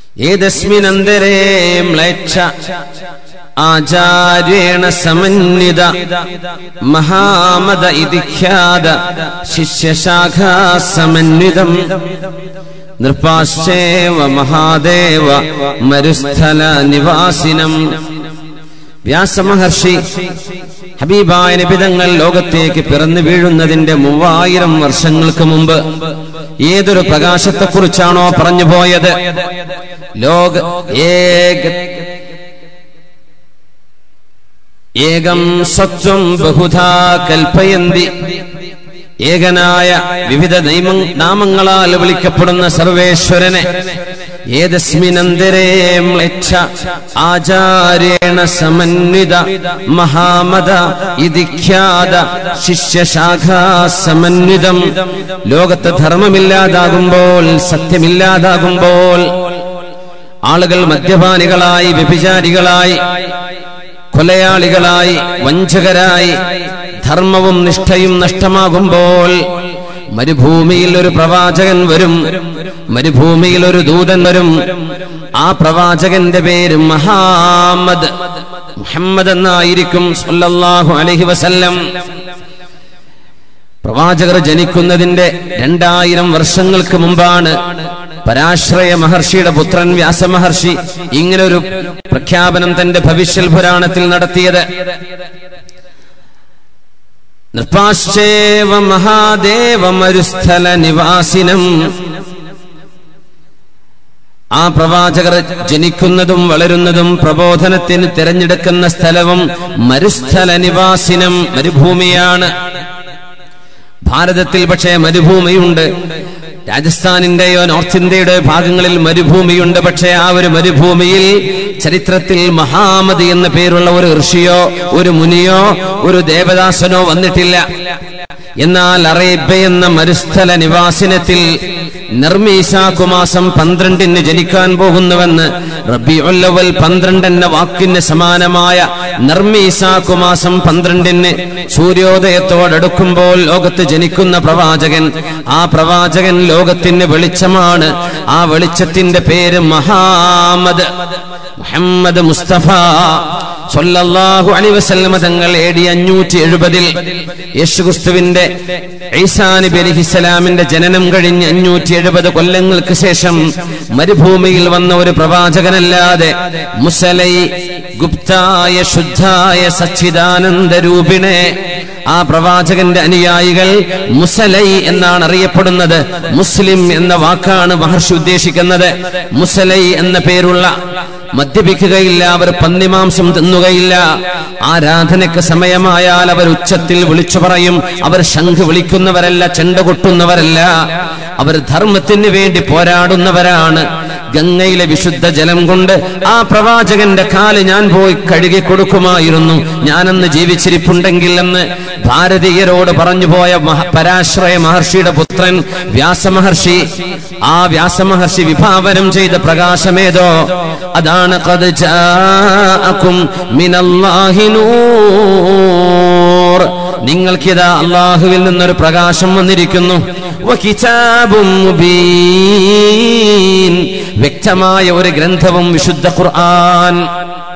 ഏതസ്മിനന്തരേ മ്ലേച്ഛ ആചാര്യേണ സമന്വിത മഹാമദ ഇതിഖ്യാത ശിഷ്യശാഖാ സമന്വിതം നൃപാശ്ചേവ മഹാദേവ മരുസ്ഥല നിവാസിനം. വ്യാസമഹർഷി ഹബീബായ നബി തങ്ങൾ ലോകത്തേക്ക് പിറന്നു വീഴുന്നതിന്റെ 3000 വർഷങ്ങൾക്ക് മുമ്പ് ഏതൊരു പ്രകാശത്തെക്കുറിച്ചാണോ പറഞ്ഞു പോയത്, ഏകം സത്വം ബഹുധാ കൽപ്പയന്തി, ഏകനായ വിവിധ നാമങ്ങളാൽ വിളിക്കപ്പെടുന്ന സർവേശ്വരനെ ഏതസ്മിനന്തരേ മ്ലേച്ഛ ആചാര്യേണ സമന്വിത മഹാമദ ഇതിഖ്യാത ശിഷ്യശാഖാ സമന്വിതം. ലോകത്ത് ധർമ്മമില്ലാതാകുമ്പോൾ, സത്യമില്ലാതാകുമ്പോൾ, ആളുകൾ മദ്യപാനികളായി, വ്യഭിചാരികളായി, കൊലയാളികളായി, വഞ്ചകരായി, ധർമ്മവും നിഷ്ഠയും നഷ്ടമാകുമ്പോൾ മരുഭൂമിയിൽ ഒരു പ്രവാചകൻ വരും, മരുഭൂമിയിൽ ഒരു ദൂതൻ വരും. ആ പ്രവാചകന്റെ പേര് മുഹമ്മദ് എന്നായിരിക്കും സല്ലല്ലാഹു അലൈഹി വസല്ലം. പ്രവാചകർ ജനിക്കുന്നതിന്റെ 2000 വർഷങ്ങൾക്ക് മുമ്പാണ് പരാശ്രയ മഹർഷിയുടെ പുത്രൻ വ്യാസമഹർഷി ഇങ്ങനൊരു പ്രഖ്യാപനം തന്റെ ഭവിഷ്യൽ പുരാണത്തിൽ നടത്തിയത്. നൃപാശ്ചേവ മഹാദേവ മരുസ്ഥല നിവാസിനം. ആ പ്രവാചകർ ജനിക്കുന്നതും വളരുന്നതും പ്രബോധനത്തിന് തിരഞ്ഞെടുക്കുന്ന സ്ഥലവും മരുസ്ഥല നിവാസിനം, മരുഭൂമിയാണ്. ഭാരതത്തിൽ പക്ഷേ മരുഭൂമിയുണ്ട്. രാജസ്ഥാനിന്റെയോ നോർത്ത് ഇന്ത്യയുടെ ഭാഗങ്ങളിൽ മരുഭൂമിയുണ്ട്. പക്ഷേ ആ ഒരു മരുഭൂമിയിൽ ചരിത്രത്തിൽ മഹാമദ് എന്ന പേരുള്ള ഒരു ഋഷിയോ ഒരു മുനിയോ ഒരു ദേവദാസനോ വന്നിട്ടില്ല. എന്നാൽ അറേബ്യ എന്ന മരുസ്ഥല നിവാസിനത്തിൽ നിർമീസാക്കു മാസം 12 ജനിക്കാൻ പോകുന്നുവെന്ന് റബീഉൽ അവ്വൽ 12 എന്ന വാക്കിന് സമാനമായ നിർമീസാക്കു മാസം 12 സൂര്യോദയത്തോടടുക്കുമ്പോൾ ലോകത്ത് ജനിക്കുന്ന പ്രവാചകൻ, ആ പ്രവാചകൻ ലോകത്തിന് വെളിച്ചമാണ്. ആ വെളിച്ചത്തിന്റെ പേര് മുഹമ്മദ് മുസ്തഫ സല്ലല്ലാഹു അലൈഹി വസല്ലം തങ്ങൾ AD 570 യേശുക്രിസ്തുവിന്റെ ഈസാ നബി അലൈഹിസ്സലാമിന്റെ ജനനം കഴിഞ്ഞ് 570 കൊല്ലങ്ങൾക്ക് ശേഷം മരുഭൂമിയിൽ വന്ന ഒരു പ്രവാചകനല്ലാതെ മുസലൈ ഗുപ്തായ ശുദ്ധായ സച്ചിദാനന്ദ രൂപിണെ, ആ പ്രവാചകന്റെ അനുയായികൾ മുസലൈ എന്നാണ് അറിയപ്പെടുന്നത്. മുസ്ലിം എന്ന വാക്കാണ് മഹർഷി ഉദ്ദേശിക്കുന്നത്. മുസലൈ എന്ന പേരുള്ള മദ്യപിക്കുകയില്ല, അവർ പന്നിമാംസം തിന്നുകയില്ല, ആരാധനയ്ക്ക് സമയമായാൽ അവർ ഉച്ചത്തിൽ വിളിച്ചു പറയും. അവർ ശംഖ് വിളിക്കുന്നവരല്ല, ചെണ്ട കൊട്ടുന്നവരല്ല, അവർ ധർമ്മത്തിന് വേണ്ടി പോരാടുന്നവരാണ്. ഗംഗയിലെ വിശുദ്ധ ജലം കൊണ്ട് ആ പ്രവാചകന്റെ കാല് ഞാൻ പോയി കഴുകി കൊടുക്കുമായിരുന്നു, ഞാനന്ന് ജീവിച്ചിരിപ്പുണ്ടെങ്കിൽ എന്ന് ഭാരതീയരോട് പറഞ്ഞുപോയ പരാശ്രയ മഹർഷിയുടെ പുത്രൻ വ്യാസമഹർഷി. ആ വ്യാസമഹർഷി വിഭാവനം ചെയ്ത പ്രകാശമേതോ അതാണ് ഖദ് ജാഅകും മിനല്ലാഹി നൂർ, നിങ്ങൾക്കിതാ അല്ലാഹുവിൽ നിന്നൊരു പ്രകാശം വന്നിരിക്കുന്നു. വകിതാബും മുബീൻ, വ്യക്തമായ ഒരു ഗ്രന്ഥവും വിശുദ്ധ ഖുർആൻ.